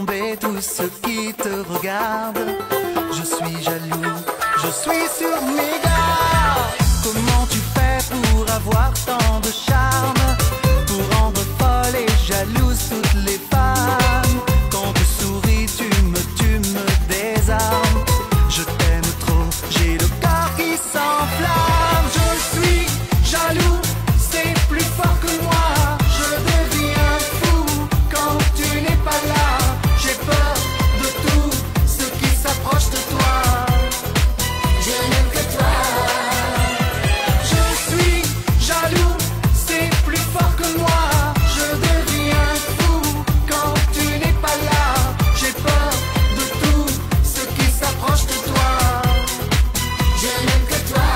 tomber tous ceux qui te regardent. Je suis jaloux, je suis sur mes gardes. Comment tu fais pour avoir tant de charme, pour rendre folle et jalouse toutes les femmes? Quand tu souris, tu me désarmes. Je t'aime trop, j'ai le corps qui s'enflamme. Je suis jaloux, c'est plus fort que moi. Je deviens fou quand tu n'es pas là. J'ai peur de tout ce qui s'approche de toi. Je n'aime que toi. Je suis jaloux, c'est plus fort que moi. Je deviens fou quand tu n'es pas là. J'ai peur de tout ce qui s'approche de toi. Je n'aime que toi.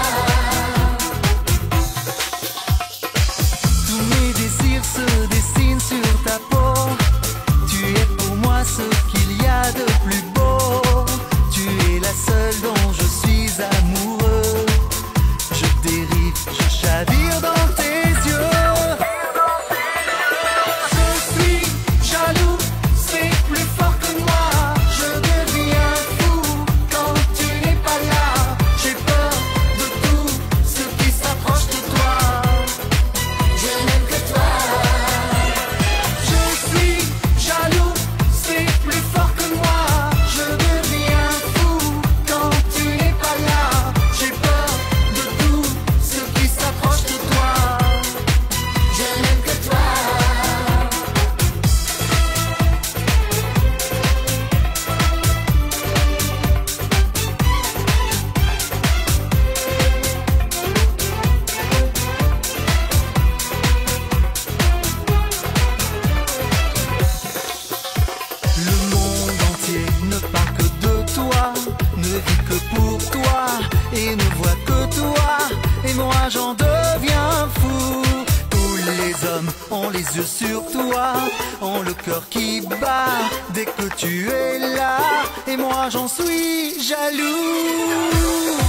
Tous mes désirs se dessinent sur ta peau. Tu es pour moi ce qu'il y a de plus beau. Tu es la seule dont je suis amoureux. Je dérive, je chavire dans tes yeux. Je suis jaloux, c'est plus fort que moi. Je deviens fou quand tu n'es pas là. J'ai peur de tout ce qui s'approche de toi. Je n'aime que toi. Je suis jaloux, c'est plus fort que moi. Je deviens fou quand tu n'es pas là. J'ai peur de tout ce qui s'approche de toi. Je n'aime que toi. Le monde entier ne parle que de toi, ne vit que pour toi et ne voit que toi. Et moi j'en deviens fou. Tous les hommes ont les yeux sur toi, ont le cœur qui bat dès que tu es là. Et moi j'en suis jaloux.